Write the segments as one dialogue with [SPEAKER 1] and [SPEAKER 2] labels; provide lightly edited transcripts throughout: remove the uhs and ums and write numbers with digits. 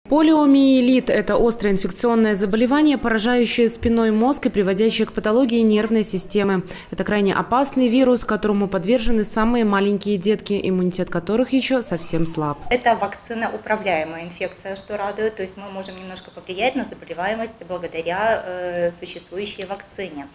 [SPEAKER 1] Полиомиелит – это острое инфекционное заболевание, поражающее спинной мозг и приводящее к патологии нервной системы. Это крайне опасный вирус, которому подвержены самые маленькие детки, иммунитет которых еще совсем слаб.
[SPEAKER 2] Это вакциноуправляемая инфекция, что радует. То есть мы можем немножко повлиять на заболеваемость благодаря существующей вакцине.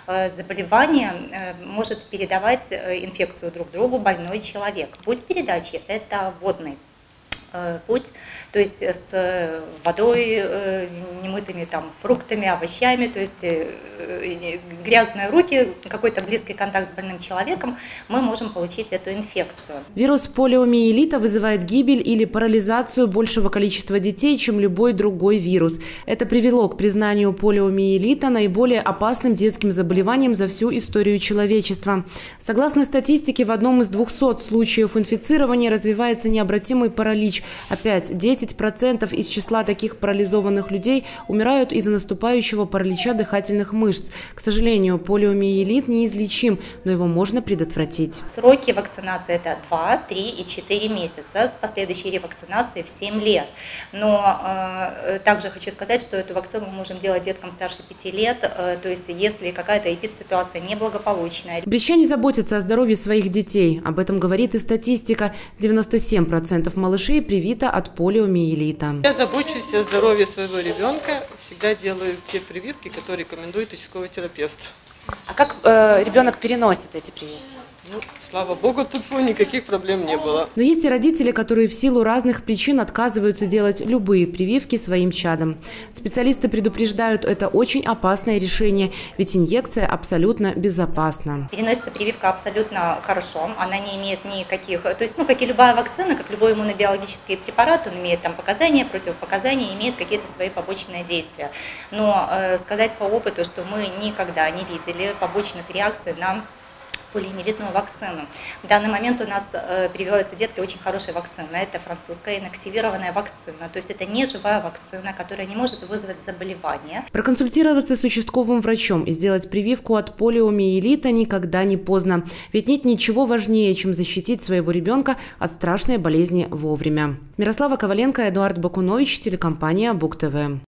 [SPEAKER 2] Заболевание может передавать инфекцию друг другу больной человек. Путь передачи – это водный путь, то есть с водой, немытыми фруктами, овощами, то есть грязные руки, какой-то близкий контакт с больным человеком, мы можем получить эту инфекцию.
[SPEAKER 1] Вирус полиомиелита вызывает гибель или парализацию большего количества детей, чем любой другой вирус. Это привело к признанию полиомиелита наиболее опасным детским заболеванием за всю историю человечества. Согласно статистике, в одном из 200 случаев инфицирования развивается необратимый паралич. Опять 10% из числа таких парализованных людей умирают из-за наступающего паралича дыхательных мышц. К сожалению, полиомиелит неизлечим, но его можно предотвратить.
[SPEAKER 2] Сроки вакцинации – это 2, 3 и 4 месяца с последующей ревакцинацией в 7 лет. Но также хочу сказать, что эту вакцину мы можем делать деткам старше 5 лет, то есть если какая-то эпидситуация неблагополучная.
[SPEAKER 1] Брестчане заботятся о здоровье своих детей. Об этом говорит и статистика. 97% малышей привито от полиомиелита.
[SPEAKER 3] Я забочусь о здоровье своего ребенка, всегда делаю те прививки, которые рекомендует участковый терапевт.
[SPEAKER 1] А как ребенок переносит эти прививки?
[SPEAKER 3] Ну, слава богу, тут никаких проблем не было.
[SPEAKER 1] Но есть и родители, которые в силу разных причин отказываются делать любые прививки своим чадам. Специалисты предупреждают, это очень опасное решение, ведь инъекция абсолютно безопасна.
[SPEAKER 2] Переносится прививка абсолютно хорошо, она не имеет никаких, то есть, как и любая вакцина, как любой иммунобиологический препарат, он имеет показания, противопоказания, имеет какие-то свои побочные действия. Но сказать по опыту, что мы никогда не видели побочных реакций на полиомиелитную вакцину. В данный момент у нас прививаются детки очень хорошей вакцины. Это французская инактивированная вакцина. То есть это не живая вакцина, которая не может вызвать заболевание.
[SPEAKER 1] Проконсультироваться с участковым врачом и сделать прививку от полиомиелита никогда не поздно. Ведь нет ничего важнее, чем защитить своего ребенка от страшной болезни вовремя. Мирослава Коваленко, Эдуард Бакунович, телекомпания Буг ТВ.